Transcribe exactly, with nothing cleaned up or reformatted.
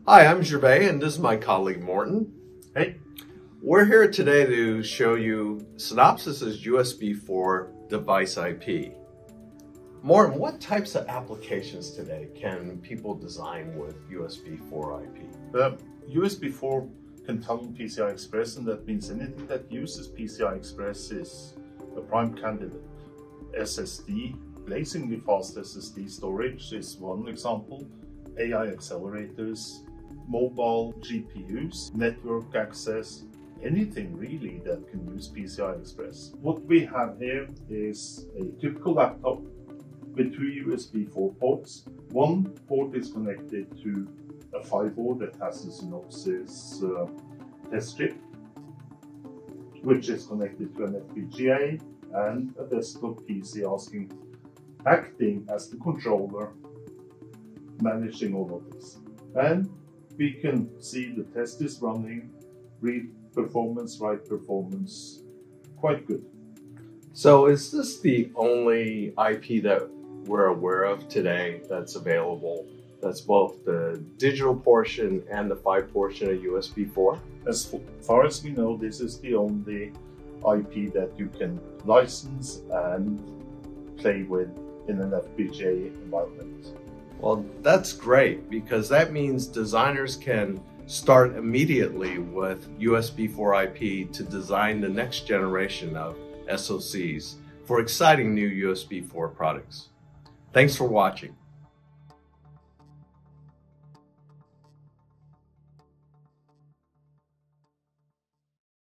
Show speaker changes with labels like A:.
A: Hi, I'm Gervais, and this is my colleague Morten.
B: Hey.
A: We're here today to show you Synopsys' U S B four device I P. Morten, what types of applications today can people design with U S B four I P?
B: The U S B four can tunnel P C I Express, and that means anything that uses P C I Express is a prime candidate. S S D, blazingly fast S S D storage is one example. A I accelerators, mobile G P Us, network access, anything really that can use P C I Express. What we have here is a typical laptop with two U S B four ports. One port is connected to a five board that has a Synopsys uh, test chip, which is connected to an F P G A and a desktop P C asking, acting as the controller, managing all of this. And we can see the test is running, read performance, write performance, quite good.
A: So is this the only I P that we're aware of today that's available, that's both the digital portion and the five portion of U S B four?
B: As far as we know, this is the only I P that you can license and play with in an F P G A environment.
A: Well, that's great, because that means designers can start immediately with U S B four I P to design the next generation of S O Cs for exciting new U S B four products. Thanks for watching.